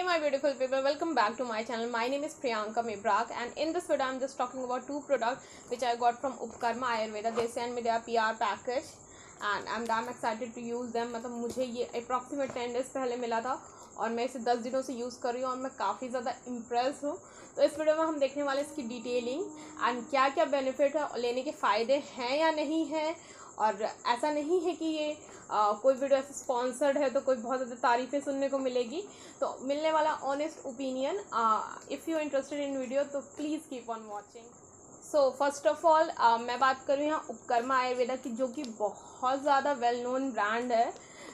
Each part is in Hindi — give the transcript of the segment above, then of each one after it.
my beautiful people, welcome back to my channel. My name is Priyanka Mibrak and in this video I'm just talking about two products which I got from Upkarma Ayurveda. They sent me their PR package and I'm damn excited to use them. मतलब मुझे ये approximate 10 days पहले मिला था और मैं इसे 10 दिनों से यूज़ कर रही हूँ और मैं काफ़ी ज़्यादा इम्प्रेस हूँ. तो इस वीडियो में हम देखने वाले इसकी डिटेलिंग एंड क्या क्या बेनिफिट है, लेने के फ़ायदे हैं या नहीं हैं. और ऐसा नहीं है कि ये कोई वीडियो ऐसे स्पॉन्सर्ड है तो कोई बहुत ज़्यादा तारीफ़ें सुनने को मिलेगी. तो मिलने वाला honest opinion. If you interested in video तो please keep on watching. So first of all मैं बात करूँ यहाँ उपकर्मा आयुर्वेदा की, जो कि बहुत ज़्यादा वेल नोन ब्रांड है.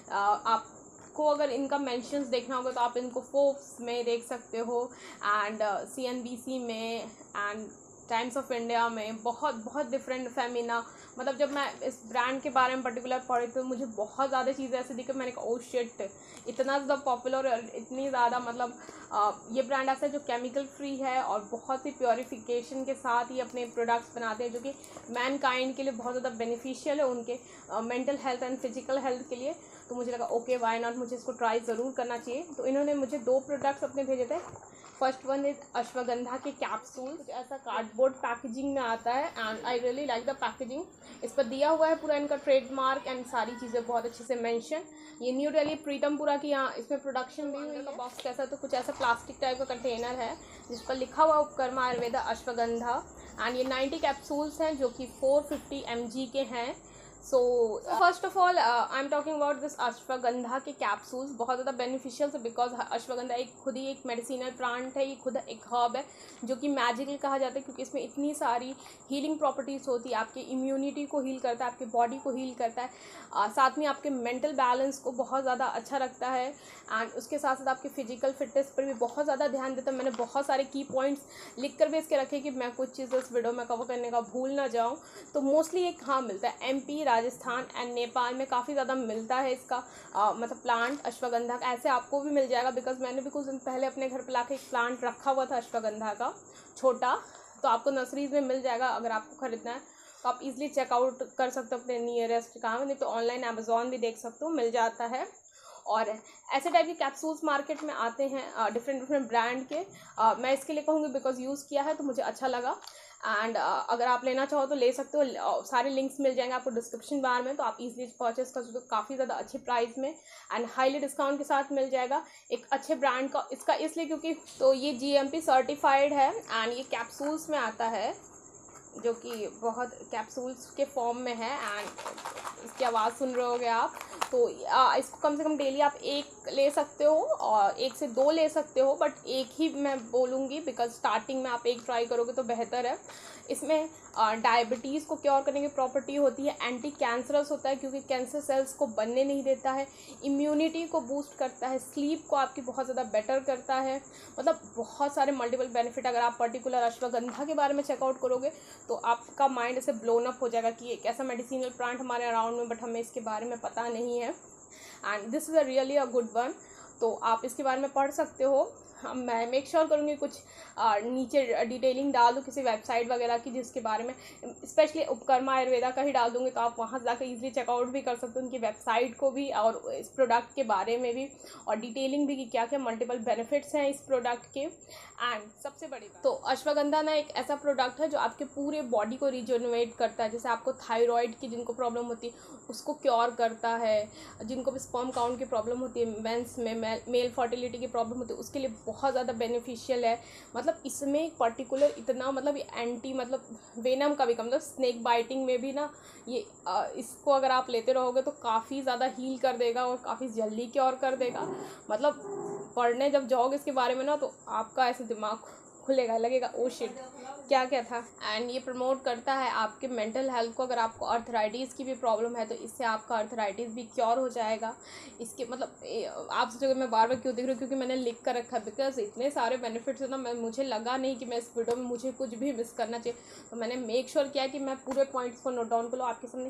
आपको अगर इनका मेंशंस देखना होगा तो आप इनको फोर्ब्स में देख सकते हो एंड CNBC में एंड टाइम्स ऑफ इंडिया में बहुत डिफरेंट फेमिना. मतलब जब मैं इस ब्रांड के बारे में पर्टिकुलर पढ़ी तो मुझे बहुत ज़्यादा चीज़ें ऐसी दिखी. मैंने कहा ओ शिट, इतना ज़्यादा पॉपुलर और इतनी ज़्यादा मतलब ये ब्रांड ऐसा है जो केमिकल फ्री है और बहुत ही प्योरीफिकेशन के साथ ही अपने प्रोडक्ट्स बनाते हैं जो कि मैन काइंड के लिए बहुत ज़्यादा बेनिफिशियल है, उनके mental health and physical health के लिए. तो मुझे लगा ओके वाई नॉट, मुझे इसको ट्राई ज़रूर करना चाहिए. तो इन्होंने मुझे 2 प्रोडक्ट्स अपने भेजे थे. फर्स्ट वन इज अश्वगंधा के कैप्सूल. कुछ ऐसा कार्डबोर्ड पैकेजिंग में आता है and I really like the packaging. इस पर दिया हुआ है पूरा इनका ट्रेडमार्क एंड सारी चीज़ें बहुत अच्छे से मेंशन. ये न्यू दिल्ली प्रीतमपुरा की यहाँ इसमें प्रोडक्शन दी हुई है. बॉक्स कैसा, तो कुछ ऐसा प्लास्टिक टाइप का कंटेनर है जिस पर लिखा हुआ उपकर्मा आयुर्वेदा अश्वगंधा एंड ये 90 कैप्सूल्स हैं जो कि 450 mg के हैं. So first of all I am talking about this ashwagandha के कैप्सूल्स. बहुत ज़्यादा बेनिफिशियल है बिकॉज अश्वगंधा खुद ही एक मेडिसिनल प्लांट है. ये खुद एक हर्ब है जो कि मैजिकल कहा जाता है क्योंकि इसमें इतनी सारी हीलिंग प्रॉपर्टीज़ होती है. आपके इम्यूनिटी को हील करता है, आपके बॉडी को हील करता है, साथ में आपके मेंटल बैलेंस को बहुत ज़्यादा अच्छा रखता है एंड उसके साथ साथ आपके फिजिकल फिटनेस पर भी बहुत ज़्यादा ध्यान देता है. मैंने बहुत सारे की पॉइंट्स लिख कर भी इसके रखे कि मैं कुछ चीज़ें इस वीडियो में कवर करने का भूल ना जाऊँ. तो मोस्टली ये कहाँ मिलता है? MP, राजस्थान एंड नेपाल में काफ़ी ज़्यादा मिलता है इसका मतलब प्लांट अश्वगंधा का. ऐसे आपको भी मिल जाएगा बिकॉज मैंने भी कुछ दिन पहले अपने घर पर लाके एक प्लांट रखा हुआ था अश्वगंधा का छोटा. तो आपको नर्सरीज में मिल जाएगा. अगर आपको ख़रीदना है तो आप इजीली चेकआउट कर सकते हो अपने नियरेस्ट कहाँ. नहीं तो ऑनलाइन अमेजोन भी देख सकते हो, मिल जाता है. और ऐसे टाइप के कैप्सूल्स मार्केट में आते हैं डिफरेंट ब्रांड के. मैं इसके लिए कहूँगी बिकॉज यूज़ किया है तो मुझे अच्छा लगा एंड अगर आप लेना चाहो तो ले सकते हो. सारे लिंक्स मिल जाएंगे आपको डिस्क्रिप्शन बार में, तो आप इजीली परचेस कर सकते हो काफ़ी ज़्यादा अच्छे प्राइस में एंड हाईली डिस्काउंट के साथ मिल जाएगा. एक अच्छे ब्रांड का इसका इसलिए क्योंकि तो ये GMP सर्टिफाइड है एंड ये कैप्सूल्स में आता है जो कि बहुत कैप्सूल्स के फॉर्म में है एंड इसकी आवाज़ सुन रहे होगे आप. तो इसको कम से कम डेली आप 1 ले सकते हो और 1 से 2 ले सकते हो, बट 1 ही मैं बोलूँगी बिकॉज स्टार्टिंग में आप 1 ट्राई करोगे तो बेहतर है. इसमें डायबिटीज़ को क्योर करने की प्रॉपर्टी होती है. एंटी कैंसरस होता है क्योंकि कैंसर सेल्स को बनने नहीं देता है. इम्यूनिटी को बूस्ट करता है. स्लीप को आपकी बहुत ज़्यादा बेटर करता है. मतलब बहुत सारे मल्टीपल बेनिफिट. अगर आप पर्टिकुलर अश्वगंधा के बारे में चेकआउट करोगे तो आपका माइंड ऐसे ब्लोन अप हो जाएगा कि एक ऐसा मेडिसिनल प्लांट हमारे अराउंड में बट हमें इसके बारे में पता नहीं है and this is a really a good one. तो आप इसके बारे में पढ़ सकते हो. मैं मेक श्योर करूँगी कुछ नीचे डिटेलिंग डाल दूँ किसी वेबसाइट वगैरह की जिसके बारे में स्पेशली उपकर्मा आयुर्वेदा का ही डाल दूँगी, तो आप वहाँ जाकर इजीली चेकआउट भी कर सकते हो उनकी वेबसाइट को भी और इस प्रोडक्ट के बारे में भी और डिटेलिंग भी कि क्या क्या मल्टीपल बेनिफिट्स हैं इस प्रोडक्ट के. एंड सबसे बड़ी बात तो अश्वगंधा ना एक ऐसा प्रोडक्ट है जो आपके पूरे बॉडी को रिजनरेट करता है. जैसे आपको थायराइड की जिनको प्रॉब्लम होती है उसको क्योर करता है. जिनको भी स्पर्म काउंट की प्रॉब्लम होती है, मेंस में मेल फर्टिलिटी की प्रॉब्लम होती है, उसके लिए बहुत ज़्यादा बेनिफिशियल है. मतलब इसमें पर्टिकुलर इतना मतलब एंटी मतलब वेनम का भी कम, मतलब स्नेक बाइटिंग में भी ना ये इसको अगर आप लेते रहोगे तो काफ़ी ज़्यादा हील कर देगा और काफ़ी जल्दी क्योर कर देगा. मतलब पढ़ने जब जाओगे इसके बारे में ना तो आपका ऐसे दिमाग खुलेगा, लगेगा ओ शिट क्या क्या था. एंड ये प्रमोट करता है आपके मेंटल हेल्थ को. अगर आपको अर्थराइटिस की भी प्रॉब्लम है तो इससे आपका अर्थराइटिस भी क्योर हो जाएगा. इसके मतलब आप सोचोगे मैं बार बार क्यों देख रही हूँ, क्योंकि मैंने लिख कर रखा है बिकॉज इतने सारे बेनिफिट्स है ना. मुझे लगा नहीं कि मैं इस वीडियो में मुझे कुछ भी मिस करना चाहिए, तो मैंने मेक श्योर किया कि मैं पूरे पॉइंट्स को नोट डाउन कर लूँ, आपके सामने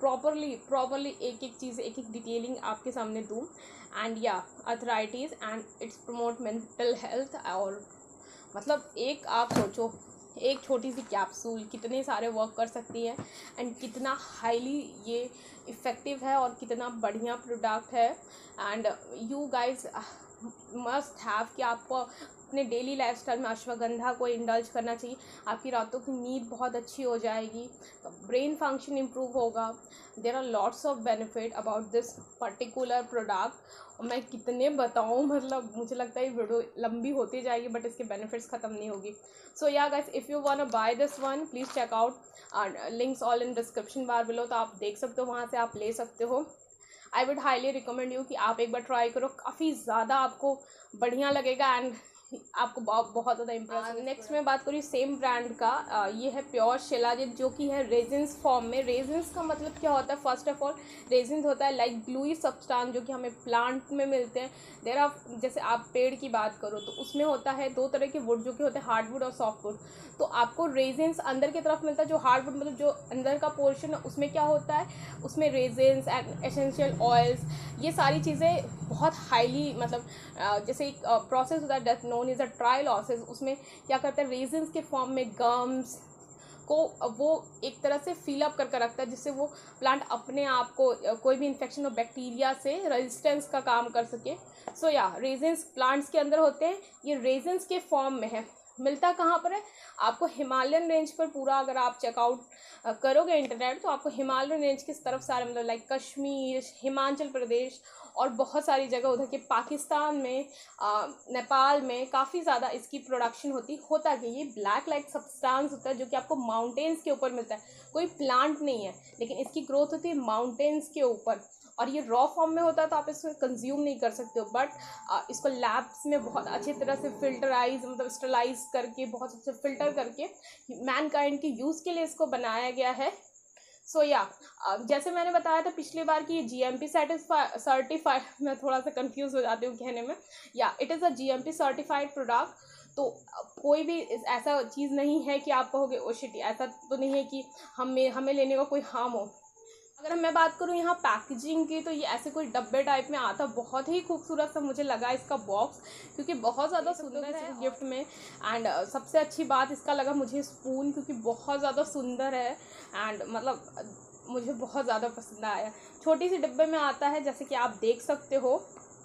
प्रॉपरली एक एक चीज़ एक एक डिटेलिंग आपके सामने दूँ. एंड या arthritis and it's promote mental health. और मतलब एक आप सोचो एक छोटी सी कैप्सूल कितने सारे वर्क कर सकती है एंड कितना हाईली ये इफ़ेक्टिव है और कितना बढ़िया प्रोडक्ट है. And you guys must have कि आपको अपने डेली लाइफस्टाइल में अश्वगंधा को इंडल्ज करना चाहिए। आपकी रातों की नींद बहुत अच्छी हो जाएगी, तो ब्रेन फंक्शन इम्प्रूव होगा। There are lots of benefit about this particular product. और मैं कितने बताऊँ, मतलब मुझे लगता है वीडियो लंबी होती जाएगी बट इसके बेनिफिट्स ख़त्म नहीं होगी। So yeah guys, if you want to buy this one, please check out, links all in description bar below, तो आप देख सकते हो, वहाँ से आप ले सकते हो। I would highly recommend you कि आप एक बार ट्राई करो, काफ़ी ज़्यादा आपको बढ़िया लगेगा एंड आपको बहुत ज़्यादा इम्प्रेस। नेक्स्ट मैं बात करूँ सेम ब्रांड का, ये है प्योर शिलाजीत, जो कि है रेजिन्स फॉर्म में। रेजिन्स का मतलब क्या होता है? फर्स्ट ऑफ ऑल रेजिन्स होता है लाइक ग्लूई सब्सटेंस जो कि हमें प्लांट में मिलते हैं। देयर आर, जैसे आप पेड़ की बात करो तो उसमें होता है दो तरह के वुड, जो कि होते हैं हार्डवुड और सॉफ्टवुड। तो आपको रेजिन्स अंदर की तरफ मिलता है, जो हार्डवुड मतलब जो अंदर का पोर्शन है उसमें क्या होता है, उसमें रेजिन्स एंड एसेंशियल ऑयल्स, ये सारी चीज़ें बहुत हाईली, मतलब जैसे एक प्रोसेस होता है डेट नोन इज अ ट्रायलॉसिस, उसमें क्या करता है, रेजिन्स के फॉर्म में गम्स को वो एक तरह से फिल अप करके रखता है, जिससे वो प्लांट अपने आप को कोई भी इन्फेक्शन और बैक्टीरिया से रेजिस्टेंस का काम कर सके। सो या रेजिन्स प्लांट्स के अंदर होते हैं, ये रेजिन्स के फॉर्म में है। मिलता कहाँ पर है? आपको हिमालयन रेंज पर पूरा अगर आप चेकआउट करोगे इंटरनेट, तो आपको हिमालयन रेंज की तरफ सारे, मतलब लाइक कश्मीर, हिमाचल प्रदेश और बहुत सारी जगह उधर के पाकिस्तान में, नेपाल में काफ़ी ज़्यादा इसकी प्रोडक्शन होता है। ये ब्लैक लाइक सब्सटेंस होता है जो कि आपको माउंटेन्स के ऊपर मिलता है, कोई प्लांट नहीं है, लेकिन इसकी ग्रोथ होती है माउंटेन्स के ऊपर, और ये रॉ फॉर्म में होता है तो आप इसको कंज्यूम नहीं कर सकते हो। बट इसको लैब्स में बहुत अच्छी तरह से फिल्टराइज, मतलब स्टरलाइज करके, बहुत अच्छे फिल्टर करके मैनकाइंड के यूज़ के लिए इसको बनाया गया है। सो या जैसे मैंने बताया था पिछली बार कि ये GMP सर्टिफाइड, मैं थोड़ा सा कंफ्यूज हो जाती हूँ कहने में, yeah it is a GMP certified product. तो कोई भी ऐसा चीज़ नहीं है कि आप कहोगे ओ शिट, ऐसा तो नहीं है कि हमें लेने का कोई हार्म हो। अगर मैं बात करूँ यहाँ पैकेजिंग की, तो ये ऐसे कोई डब्बे टाइप में आता, बहुत ही खूबसूरत सा मुझे लगा इसका बॉक्स, क्योंकि बहुत ज़्यादा सुंदर है गिफ्ट में। एंड सबसे अच्छी बात इसका लगा मुझे स्पून, क्योंकि बहुत ज़्यादा सुंदर है एंड मतलब मुझे बहुत ज़्यादा पसंद आया। छोटी सी डिब्बे में आता है, जैसे कि आप देख सकते हो।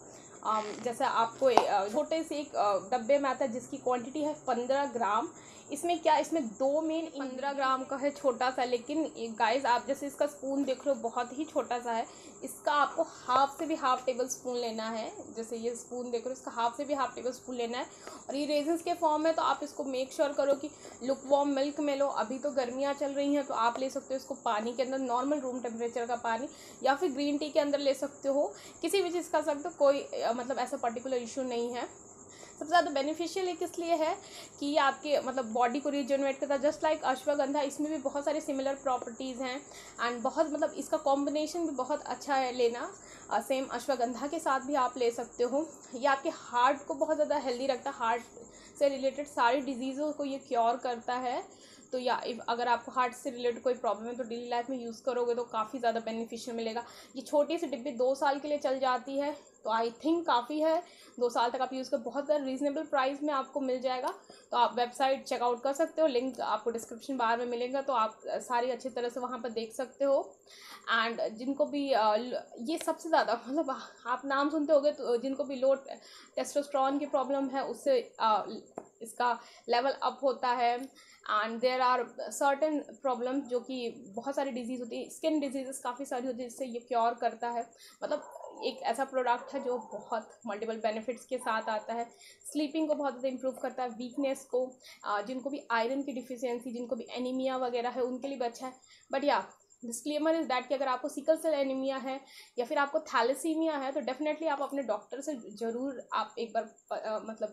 जैसे आपको छोटे से एक डब्बे में आता है जिसकी क्वांटिटी है 15 ग्राम। इसमें क्या, इसमें दो मेन 15 ग्राम का है, छोटा सा, लेकिन गाइस आप जैसे इसका स्पून देख रहे हो बहुत ही छोटा सा है। इसका आपको हाफ से भी हाफ टेबल स्पून लेना है, जैसे ये स्पून देख रहे हो, इसका हाफ से भी हाफ टेबल स्पून लेना है। और ये रेजिन्स के फॉर्म है, तो आप इसको मेक श्योर करो कि लुक वार्म मिल्क में लो। अभी तो गर्मियाँ चल रही हैं तो आप ले सकते हो इसको पानी के अंदर, नॉर्मल रूम टेम्परेचर का पानी, या फिर ग्रीन टी के अंदर ले सकते हो, किसी भी चीज़ का सकते हो, कोई मतलब ऐसा पर्टिकुलर इशू नहीं है। सबसे ज़्यादा बेनिफिशियल एक इसलिए है कि ये आपके मतलब बॉडी को रिजनरेट करता है, जस्ट लाइक अश्वगंधा। इसमें भी बहुत सारे सिमिलर प्रॉपर्टीज़ हैं एंड बहुत मतलब इसका कॉम्बिनेशन भी बहुत अच्छा है लेना। सेम अश्वगंधा के साथ भी आप ले सकते हो। ये आपके हार्ट को बहुत ज़्यादा हेल्दी रखता है, हार्ट से रिलेटेड सारी डिजीज़ों को ये क्योर करता है। तो या अगर आपको हार्ट से रिलेटेड कोई प्रॉब्लम है तो डेली लाइफ में यूज़ करोगे तो काफ़ी ज़्यादा बेनिफिशियल मिलेगा। ये छोटी सी डिब्बी 2 साल के लिए चल जाती है, तो आई थिंक काफ़ी है। 2 साल तक आप यूज़ कर, बहुत रीजनेबल प्राइस में आपको मिल जाएगा। तो आप वेबसाइट चेकआउट कर सकते हो, लिंक आपको डिस्क्रिप्शन बार में मिलेगा, तो आप सारी अच्छी तरह से वहाँ पर देख सकते हो। एंड जिनको भी ये सबसे ज़्यादा मतलब आप नाम सुनते होगे, तो जिनको भी लो टेस्टोस्टेरोन की प्रॉब्लम है उससे इसका लेवल अप होता है। And there are certain problem जो कि बहुत सारी डिजीज़ होती है, स्किन डिजीज़ काफ़ी सारी होती है, जिससे ये क्योर करता है। मतलब एक ऐसा प्रोडक्ट है जो बहुत मल्टीपल बेनिफिट्स के साथ आता है। स्लीपिंग को बहुत ज़्यादा इंप्रूव करता है, वीकनेस को, जिनको भी आयरन की डिफिशियंसी, जिनको भी एनीमिया वगैरह है उनके लिए भी अच्छा है। बट या डिस्क्लेमर इज़ दैट कि अगर आपको सिकल सेल एनीमिया है या फिर आपको थैलेसीमिया है तो डेफिनेटली आप अपने डॉक्टर से ज़रूर आप एक बार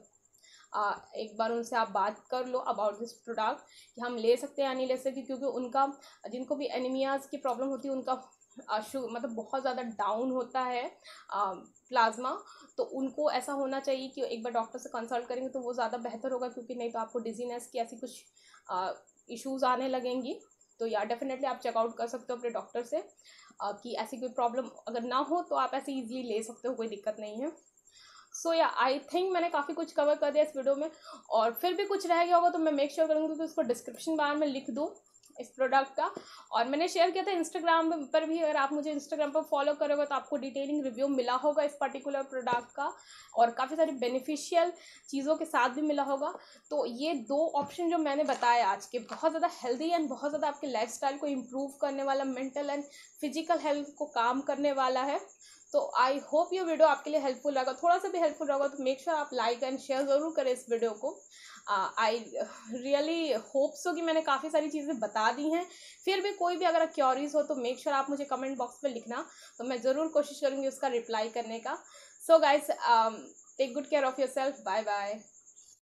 एक बार उनसे आप बात कर लो अबाउट दिस प्रोडक्ट कि हम ले सकते हैं या नहीं ले सकते, क्योंकि उनका जिनको भी एनीमियाज की प्रॉब्लम होती है उनका मतलब बहुत ज़्यादा डाउन होता है प्लाज्मा। तो उनको ऐसा होना चाहिए कि एक बार डॉक्टर से कंसल्ट करेंगे तो वो ज़्यादा बेहतर होगा, क्योंकि नहीं तो आपको डिजीनेस की ऐसी कुछ इश्यूज़ आने लगेंगी। तो या डेफिनेटली आप चेकआउट कर सकते हो अपने डॉक्टर से कि ऐसी कोई प्रॉब्लम अगर ना हो तो आप ऐसे ईजिली ले सकते हो, कोई दिक्कत नहीं है। सो या आई थिंक मैंने काफ़ी कुछ कवर कर दिया इस वीडियो में, और फिर भी कुछ रह गया होगा तो मैं मेक श्योर करूँगी कि उसको डिस्क्रिप्शन बार में लिख दूँ इस प्रोडक्ट का। और मैंने शेयर किया था इंस्टाग्राम पर भी, अगर आप मुझे इंस्टाग्राम पर फॉलो करोगे तो आपको डिटेलिंग रिव्यू मिला होगा इस पर्टिकुलर प्रोडक्ट का, और काफ़ी सारी बेनिफिशियल चीज़ों के साथ भी मिला होगा। तो ये 2 ऑप्शन जो मैंने बताया आज के, बहुत ज़्यादा हेल्दी एंड बहुत ज़्यादा आपके लाइफस्टाइल को इम्प्रूव करने वाला, मेंटल एंड फिजिकल हेल्थ को काम करने वाला है। तो आई होप ये वीडियो आपके लिए हेल्पफुल रहेगा, थोड़ा सा भी हेल्पफुल रहेगा तो मेक श्योर आप लाइक एंड शेयर ज़रूर करें इस वीडियो को। आई रियली होप सो कि मैंने काफ़ी सारी चीज़ें बता दी हैं। फिर भी कोई भी अगर क्योरीज हो तो मेक श्योर आप मुझे कमेंट बॉक्स में लिखना, तो मैं ज़रूर कोशिश करूँगी उसका रिप्लाई करने का। So guys, take good care of yourself, bye bye.